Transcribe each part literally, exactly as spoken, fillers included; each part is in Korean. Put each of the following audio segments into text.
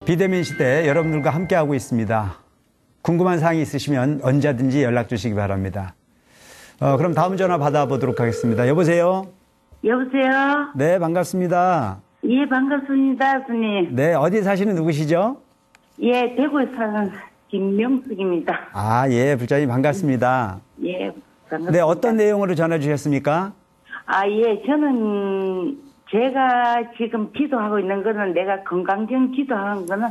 비대면 시대 여러분들과 함께하고 있습니다. 궁금한 사항이 있으시면 언제든지 연락 주시기 바랍니다. 어, 그럼 다음 전화 받아보도록 하겠습니다. 여보세요? 여보세요? 네, 반갑습니다. 예, 반갑습니다, 스님. 네, 어디 사시는 누구시죠? 예, 대구에 사는 김명숙입니다. 아, 예, 불자님 반갑습니다. 예, 반갑습니다. 네, 어떤 내용으로 전화 주셨습니까? 아, 예, 저는 제가 지금 기도하고 있는 거는 내가 건강경 기도하는 거는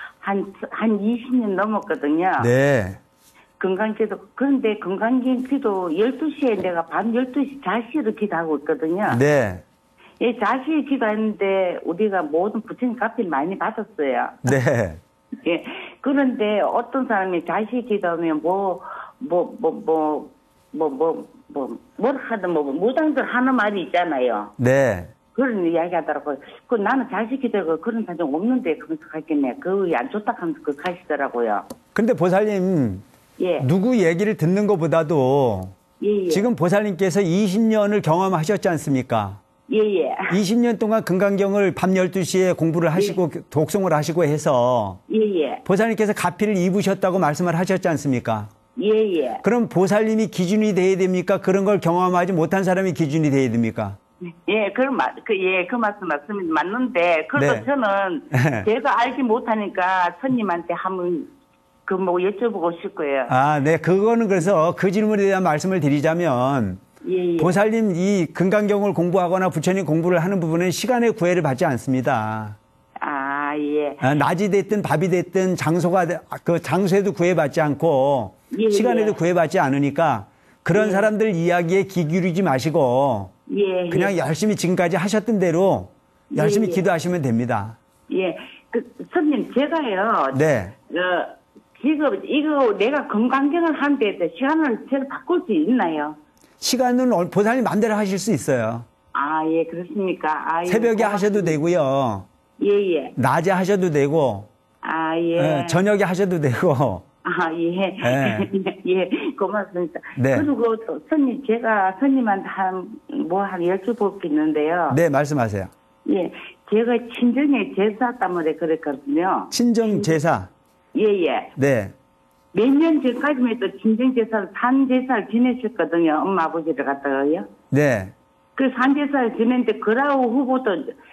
한, 한 이십 년 넘었거든요. 네. 건강기도. 그런데 건강경 기도 열두 시에 내가 밤 열두 시 자시로 기도하고 있거든요. 네. 예, 자시에 기도했는데 우리가 모든 부처님 값을 많이 받았어요. 네. 예. 그런데 어떤 사람이 자시 기도하면 뭐, 뭐, 뭐, 뭐, 뭐, 뭐, 뭐, 뭘 하든 뭐, 무당들 하는 말이 있잖아요. 네. 그런 이야기 하더라고요. 그 나는 자식 기도가 그런 사정 없는데 그러면서 갔겠네. 그거 안 좋다 하면서 그 가시더라고요. 근데 보살님, 예. 누구 얘기를 듣는 것보다도 예, 예. 지금 보살님께서 이십 년을 경험하셨지 않습니까? 예, 예. 이십 년 동안 금강경을 밤 열두 시에 공부를 하시고 예. 독송을 하시고 해서 예, 예. 보살님께서 가피를 입으셨다고 말씀을 하셨지 않습니까? 예, 예. 그럼 보살님이 기준이 돼야 됩니까? 그런 걸 경험하지 못한 사람이 기준이 돼야 됩니까? 예, 그, 말, 그, 예, 그 말씀 맞습니다. 맞는데, 그래도 네. 저는 제가 알지 못하니까 손님한테 한번 그 뭐 여쭤보고 싶고요. 아, 네. 그거는 그래서 그 질문에 대한 말씀을 드리자면 예, 예. 보살님 이 금강경을 공부하거나 부처님 공부를 하는 부분은 시간의 구애를 받지 않습니다. 아, 예. 아, 낮이 됐든 밤이 됐든 장소가 그 장소에도 구애받지 않고 예, 시간에도 예. 구애받지 않으니까 그런 예. 사람들 이야기에 귀 기울이지 마시고 예. 그냥 예. 열심히 지금까지 하셨던 대로 열심히 예, 예. 기도하시면 됩니다. 예. 그, 선생님, 제가요. 네. 어, 지금 이거 내가 건강경을 하는데 시간을 제가 바꿀 수 있나요? 시간은 보살님 마음대로 하실 수 있어요. 아, 예, 그렇습니까? 아, 예, 새벽에 고맙습니다. 하셔도 되고요. 예, 예. 낮에 하셔도 되고 아, 예. 예, 저녁에 하셔도 되고. 아, 예. 예. 예, 고맙습니다. 네. 그리고 또 선님, 제가 선님한테 한, 뭐, 한 여쭤볼 게 있는데요. 네, 말씀하세요. 예. 제가 친정에 제사 때문에 그랬거든요. 친정 제사. 예, 예. 네. 몇 년 전까지만 해도 친정 제사를, 산 제사를 지내셨거든요. 엄마, 아버지를 갖다가요. 네. 그 산 제사를 지냈는데, 그라우 후보도,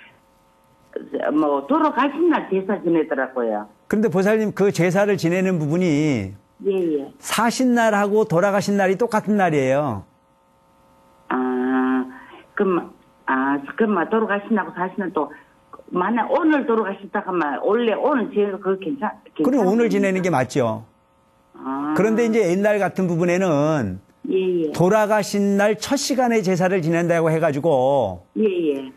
뭐, 돌아가신 날 제사 지내더라고요. 그런데 보살님 그 제사를 지내는 부분이 예, 예. 사신 날하고 돌아가신 날이 똑같은 날이에요. 아, 그럼, 아, 그럼 돌아가신 날하고 사신 날 또, 만약 오늘 돌아가셨다 하면, 원래 오늘 제가 그거 괜찮, 괜찮. 그럼 오늘 지내는 게 맞죠. 아. 그런데 이제 옛날 같은 부분에는 예, 예. 돌아가신 날 첫 시간에 제사를 지낸다고 해가지고 예, 예.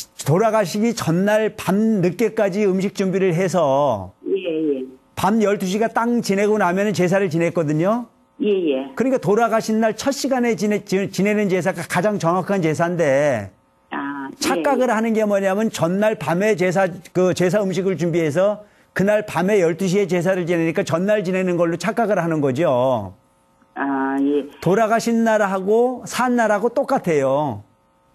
돌아가시기 전날 밤 늦게까지 음식 준비를 해서 예, 예. 밤 열두 시가 땅 지내고 나면 제사를 지냈거든요. 예, 예. 그러니까 돌아가신 날 첫 시간에 지내, 지내는 제사가 가장 정확한 제사인데 아, 착각을 예, 하는 게 뭐냐면 전날 밤에 제사, 그 제사 음식을 준비해서 그날 밤에 열두 시에 제사를 지내니까 전날 지내는 걸로 착각을 하는 거죠. 아, 예. 돌아가신 날하고 산 날하고 똑같아요.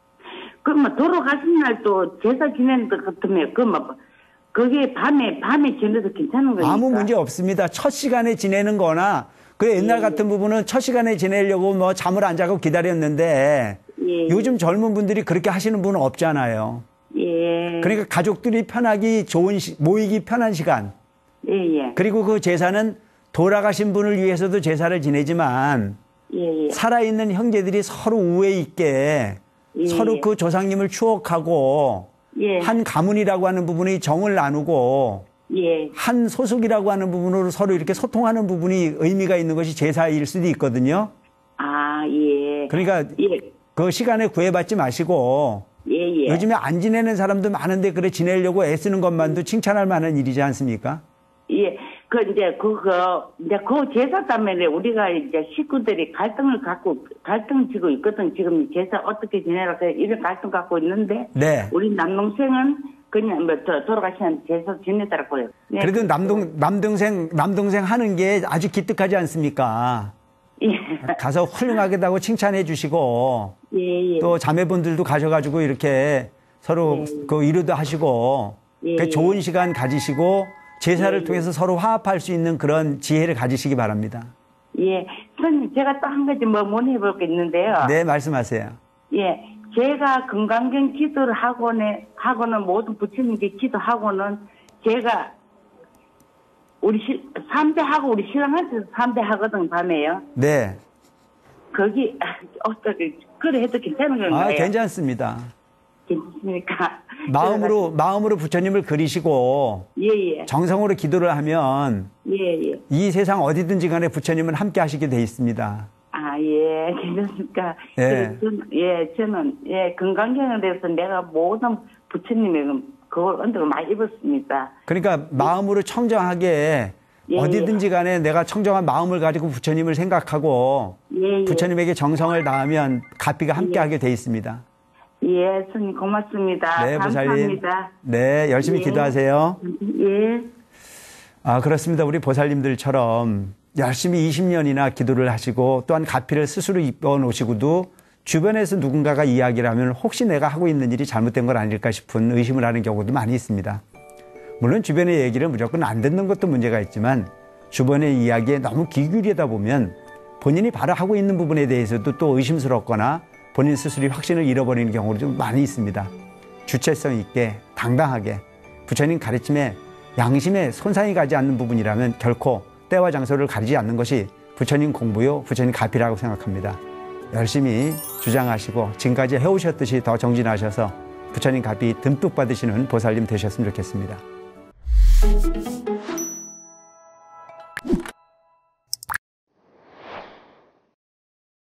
그러면 돌아가신 날 또 제사 지내는 것 같으면, 그러면, 그게 밤에, 밤에 지내도 괜찮은 거니까? 아무 문제 없습니다. 첫 시간에 지내는 거나, 그 옛날 예. 같은 부분은 첫 시간에 지내려고 뭐 잠을 안 자고 기다렸는데, 예. 요즘 젊은 분들이 그렇게 하시는 분은 없잖아요. 예. 그러니까 가족들이 편하기 좋은, 시, 모이기 편한 시간. 예, 예. 그리고 그 제사는 돌아가신 분을 위해서도 제사를 지내지만, 예, 예. 살아있는 형제들이 서로 우애 있게, 예. 서로 그 조상님을 추억하고, 예. 한 가문이라고 하는 부분이 정을 나누고, 예. 한 소속이라고 하는 부분으로 서로 이렇게 소통하는 부분이 의미가 있는 것이 제사일 수도 있거든요. 아, 예. 그러니까 예. 그 시간에 구애받지 마시고, 예, 예. 요즘에 안 지내는 사람도 많은데 그래 지내려고 애쓰는 것만도 칭찬할 만한 일이지 않습니까? 예. 그, 이제, 그거, 이제 그 제사 때문에 우리가 이제 식구들이 갈등을 갖고, 갈등 지고 있거든. 지금 제사 어떻게 지내라, 이런 갈등 갖고 있는데. 네. 우리 남동생은 그냥 뭐, 더, 돌아가시는 제사 지내더라고요. 네. 그래도 남동, 남동생, 남동생 하는 게 아주 기특하지 않습니까? 예. 가서 훌륭하게다고 칭찬해 주시고, 예, 예. 또 자매분들도 가셔가지고 이렇게 서로 예. 그 위로도 하시고, 예, 그 예. 좋은 시간 가지시고, 제사를 예, 통해서 서로 화합할 수 있는 그런 지혜를 가지시기 바랍니다. 예, 선생님 제가 또 한 가지 뭐 문의해볼 게 있는데요. 네, 말씀하세요. 예, 제가 건강경 기도를 하고는 하고는 모든 부처님께 기도하고는 제가 우리 시, 삼배하고 우리 신랑한테서 삼배 하거든 밤에요. 네. 거기 어떻게 그래 해도 괜찮은 건가요? 아, 괜찮습니다. 괜찮습니까? 마음으로 마음으로 부처님을 그리시고 예예. 정성으로 기도를 하면 예예. 이 세상 어디든지 간에 부처님은 함께 하시게 돼 있습니다. 아, 예, 괜찮습니까? 예. 그래서 저는, 예, 저는, 예, 건강경에 대해서 내가 모든 부처님의 그걸 언덕을 많이 입었습니다. 그러니까 마음으로 청정하게 예, 어디든지 간에 내가 청정한 마음을 가지고 부처님을 생각하고 예, 예. 부처님에게 정성을 다하면 가피가 함께 하게 돼 있습니다. 예, 스님 고맙습니다. 네, 보살님. 감사합니다. 네, 열심히 예. 기도하세요. 예, 아, 그렇습니다. 우리 보살님들처럼 열심히 이십 년이나 기도를 하시고 또한 가피를 스스로 입어 놓으시고도 주변에서 누군가가 이야기를 하면 혹시 내가 하고 있는 일이 잘못된 건 아닐까 싶은 의심을 하는 경우도 많이 있습니다. 물론 주변의 얘기를 무조건 안 듣는 것도 문제가 있지만 주변의 이야기에 너무 귀 기울이다 보면 본인이 바로 하고 있는 부분에 대해서도 또 의심스럽거나 본인 스스로 확신을 잃어버리는 경우도 좀 많이 있습니다. 주체성 있게 당당하게 부처님 가르침에 양심에 손상이 가지 않는 부분이라면 결코 때와 장소를 가리지 않는 것이 부처님 공부요, 부처님 가피라고 생각합니다. 열심히 주장하시고 지금까지 해오셨듯이 더 정진하셔서 부처님 가피 듬뿍 받으시는 보살님 되셨으면 좋겠습니다.